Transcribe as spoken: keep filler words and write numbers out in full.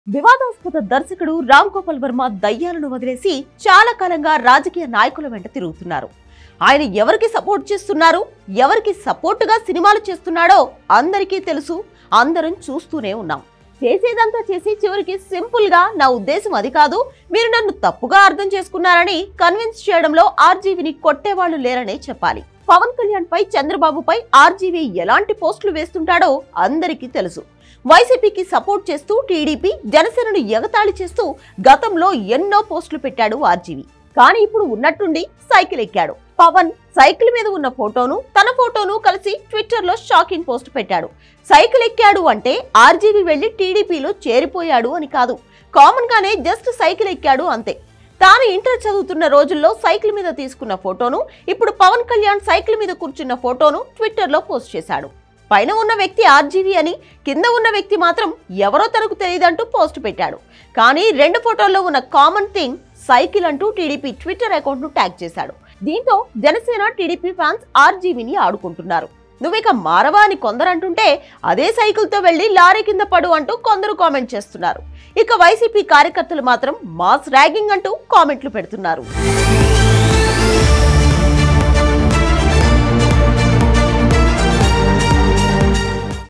వివాదాస్పద దర్శకుడు రామ్ గోపాల్ వర్మ దయ్యాలను వదిలేసి చాలా కాలంగా రాజకీయ నాయకుల వెంట తిరుగుతున్నారు. ఆయన ఎవరికి సపోర్ట్ చేస్తున్నారు, ఎవరికి సపోర్టుగా సినిమాలు చేస్తున్నాడో అందరికీ తెలుసు, అందరం చూస్తూనే ఉన్నాం. చేసేదంతా చేసి చివరికి సింపుల్ గా నా ఉద్దేశం అది కాదు, మీరు నన్ను తప్పుగా అర్థం చేసుకున్నారని కన్విన్స్ చేయడంలో ఆర్జీవీని కొట్టేవాళ్లు లేరనే చెప్పాలి. పవన్ కళ్యాణ్ పై, చంద్రబాబుపై ఆర్జీవీ ఎలాంటి పోస్టులు వేస్తుంటాడో అందరికీ తెలుసు. వైసీపీకి సపోర్ట్ చేస్తూ టీడీపీ, జనసేనను ఎగతాళి చేస్తూ గతంలో ఎన్నో పోస్టులు పెట్టాడు ఆర్జీవీ. కానీ ఇప్పుడు ఉన్నట్టుండి సైకిల్ ఎక్కాడు. పవన్ సైకిల్ మీద ఉన్న ఫోటోను, తన ఫోటోను కలిసి ట్విట్టర్ లో షాకింగ్ పోస్ట్ పెట్టాడు. సైకిల్ ఎక్కాడు అంటే ఆర్జీవీ వెళ్లి టీడీపీలో చేరిపోయాడు అని కాదు, కామన్ గానే జస్ట్ సైకిల్ ఎక్కాడు అంతే. తాను ఇంటర్ చదువుతున్న రోజుల్లో సైకిల్ మీద తీసుకున్న ఫోటోను, ఇప్పుడు పవన్ కళ్యాణ్ సైకిల్ మీద కూర్చున్న ఫోటోను ట్విట్టర్ లో పోస్ట్ చేశాడు. పైన ఉన్న వ్యక్తి ఆర్జీవీ అని, కింద ఉన్న వ్యక్తి మాత్రం ఎవరో తనకు తెలియదంటూ పోస్ట్ పెట్టాడు. కానీ రెండు ఫోటోల్లో ఉన్న కామన్ థింగ్ సైకిల్ అంటూ టీడీపీ ట్విట్టర్ అకౌంట్ ను ట్యాగ్ చేశాడు. దీంతో జనసేన, టీడీపీ ఫ్యాన్స్ ఆర్జీవీని ఆడుకుంటున్నారు. నువ్విక మారవా అని కొందరు అంటుంటే, అదే సైకిల్ తో వెళ్లి లారీ కింద పడు అంటూ కొందరు కామెంట్ చేస్తున్నారు. ఇక వైసీపీ కార్యకర్తలు మాత్రం మాస్ ర్యాగింగ్ అంటూ కామెంట్లు పెడుతున్నారు.